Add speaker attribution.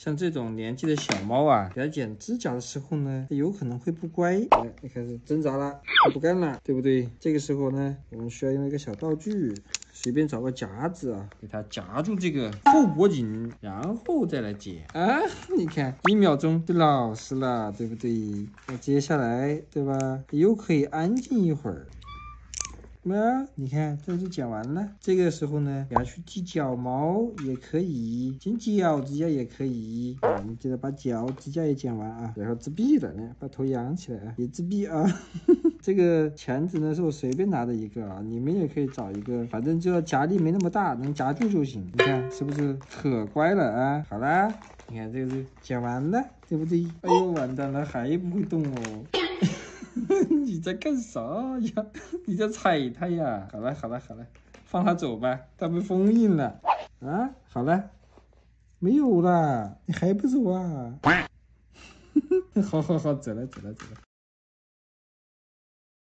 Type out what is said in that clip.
Speaker 1: 像这种年纪的小猫啊，给它剪指甲的时候呢，它有可能会不乖，哎，开始挣扎了，它不干了，对不对？这个时候呢，我们需要用一个小道具，随便找个夹子啊，给它夹住这个后脖颈，然后再来剪啊。你看，1秒钟就老实了，对不对？那接下来，对吧？又可以安静一会儿。你看，这就剪完了。这个时候呢，给它去剃脚毛也可以，剪脚指甲也可以。你记得把脚指甲也剪完啊，然后自闭了呢，把头仰起来啊，也自闭啊。这个钳子呢是我随便拿的一个啊，你们也可以找一个，反正就要夹力没那么大，能夹住就行。你看是不是可乖了啊？好啦，你看这个是剪完了，对不对？哎呦，完蛋了，还不会动哦。你在干啥呀？你在踩它呀？好了，放它走吧，它被封印了啊！好了，没有了，你还不走啊？好，走了。